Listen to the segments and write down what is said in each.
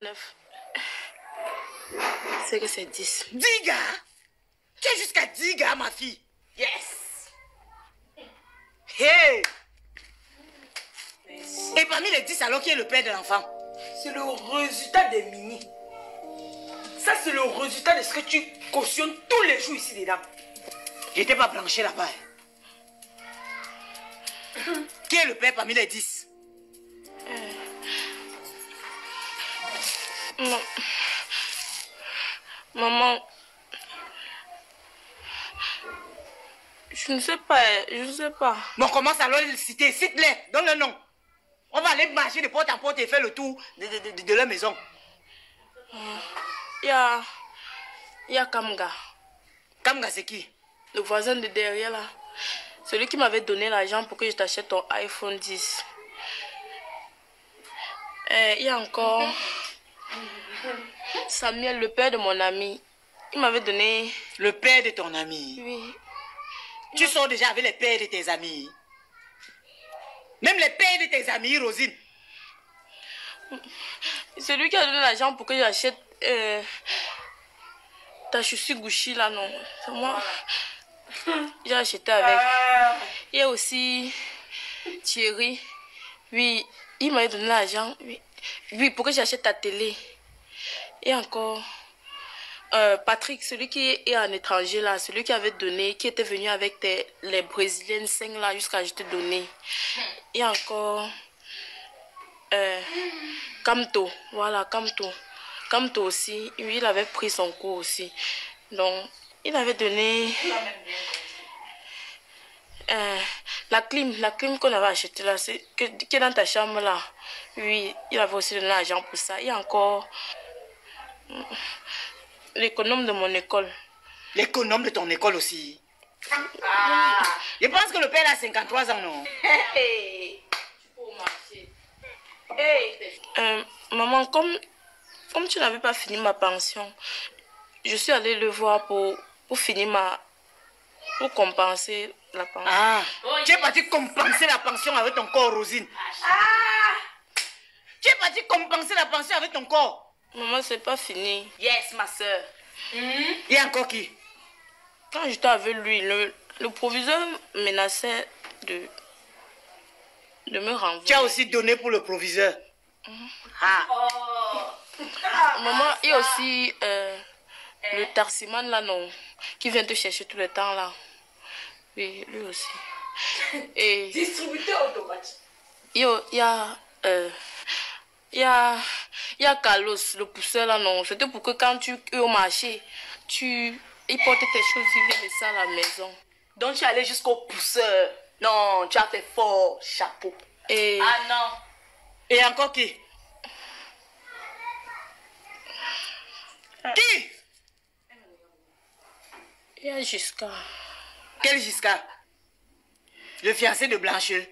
9. C'est que c'est 10. 10 gars? Tu es jusqu'à 10 gars, ma fille? Yes! Hey! Et parmi les 10, alors qui est le père de l'enfant? C'est le résultat des mini. Ça, c'est le résultat de ce que tu cautionnes tous les jours ici dedans. J'étais pas branché là-bas. Qui est le père parmi les 10? Maman, je ne sais pas, je ne sais pas. Bon, commence alors à le citer, cite-les, donne le nom. On va aller marcher de porte en porte et faire le tour de leur maison. Il y a Kamga. Kamga, c'est qui? Le voisin de derrière là. Celui qui m'avait donné l'argent pour que je t'achète ton iPhone 10. Il y a encore Samuel, le père de mon ami. Il m'avait donné... Le père de ton ami? Oui. Tu sors déjà avec les pères de tes amis? Même les pères de tes amis, Rosine? C'est lui qui a donné l'argent pour que j'achète ta chaussure Gucci là, non. C'est moi. J'ai acheté avec. Il y a aussi Thierry. Oui, il m'a donné l'argent. Oui. Oui, pour que j'achète ta télé. Et encore Patrick, celui qui est en étranger là, celui qui avait donné, qui était venu avec les Brésiliennes 5 là jusqu'à je te donner. Et encore Kamto, voilà, Kamto. Kamto aussi, oui, il avait pris son cours aussi. Donc, il avait donné la clim qu'on avait achetée là, qui est dans ta chambre là. Oui, il avait aussi donné l'argent pour ça. Il y a encore l'économe de mon école. L'économe de ton école aussi? Je pense que le père a 53 ans, non? Maman, comme tu n'avais pas fini ma pension, je suis allée le voir pour finir pour compenser la pension. Ah, tu es parti compenser la pension avec ton corps, Rosine. Tu es parti compenser la pension avec ton corps. Maman, c'est pas fini. Yes, ma soeur. Il y a encore qui? Quand j'étais avec lui, le proviseur menaçait de me renvoyer. Tu as aussi donné pour le proviseur. Maman, il y a aussi le taximan là, non, qui vient te chercher tout le temps là. Oui, lui aussi. Et Distributeur automatique. il y a Carlos, le pousseur là, non. C'était pour que quand tu es au marché, il portait tes choses, il vient laisser à la maison. Donc tu es allé jusqu'au pousseur. Non, tu as fait fort, chapeau. Et Ah non. Et encore qui? Qui? il y a Giscard. Quel Giscard? Le fiancé de Blancheux.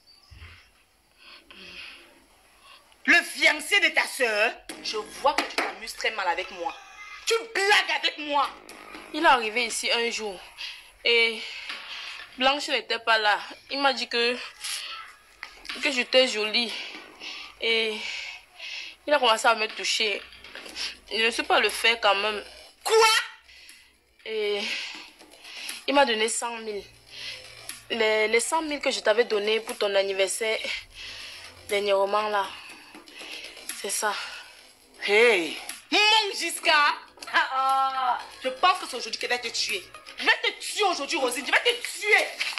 Le fiancé de ta soeur? Je vois que tu t'amuses très mal avec moi. Tu blagues avec moi. Il est arrivé ici un jour et Blanche n'était pas là. Il m'a dit que j'étais jolie et il a commencé à me toucher. Je ne sais pas le faire quand même. Quoi? Et il m'a donné 100 000. Les 100 000 que je t'avais donné pour ton anniversaire dernièrement là. C'est ça. Hey! Mon Giscard. Je pense que c'est aujourd'hui qu'elle va te tuer. Je vais te tuer aujourd'hui, Rosine. Je vais te tuer.